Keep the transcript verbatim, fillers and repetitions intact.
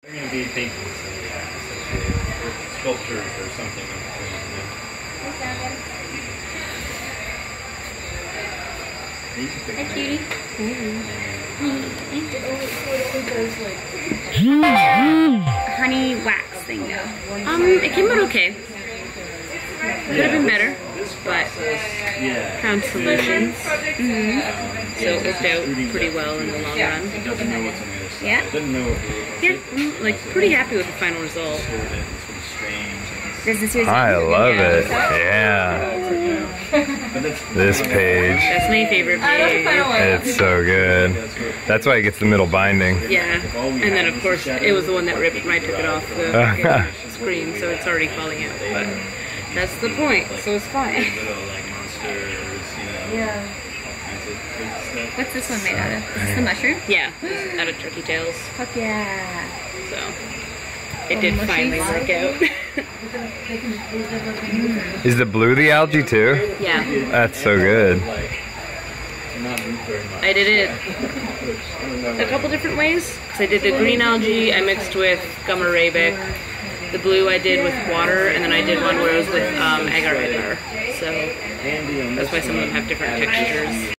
They're going to be paintings, yeah, essentially, or sculptures or something in between. Hi, cutie. Honey wax thing though. Um, it came out okay. Could have been better, but found solutions. Mm-hmm. So it worked out pretty well in the long run. Yeah. Yeah, I'm like pretty happy with the final result. This is yours. I love it. Yeah. This page. That's my favorite page. It's so good. That's why it gets the middle binding. Yeah. And then of course it was the one that ripped when I took it off the screen, so it's already falling out. But that's the point, so it's fine. Yeah. What's this one made out of? Is this the mushroom? Yeah, out of turkey tails. Fuck yeah. So it did finally work out. Is the blue the algae too? Yeah. That's so good. I did it a couple different ways. So I did the green algae, I mixed with gum arabic. The blue I did with water, and then I did one where it was with um, agar agar. So that's why some of them have different textures.